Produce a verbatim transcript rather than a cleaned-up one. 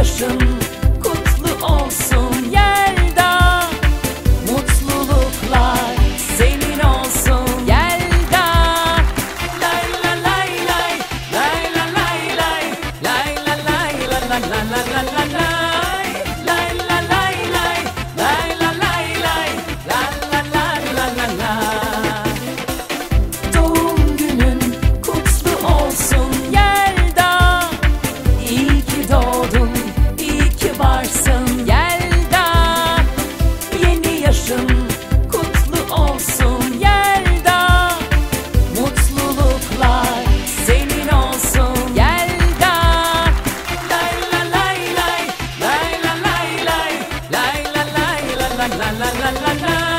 yaşın kutlu olsun Yelda. Mutluluklar senin olsun Yelda. Lay la lay lay, lay la lay lay, lay la lay la la la la la la lay. Lay la lay lay, lay la lay lay, la la la la la la. Doğum günün kutlu olsun Yelda. İyi ki doğdun, iyi ki varsın Yelda. Yeni yaşın kutlu olsun Yelda. Mutluluklar senin olsun Yelda. Lay la lay lay, lay la lay lay, lay la lay la la la la la la.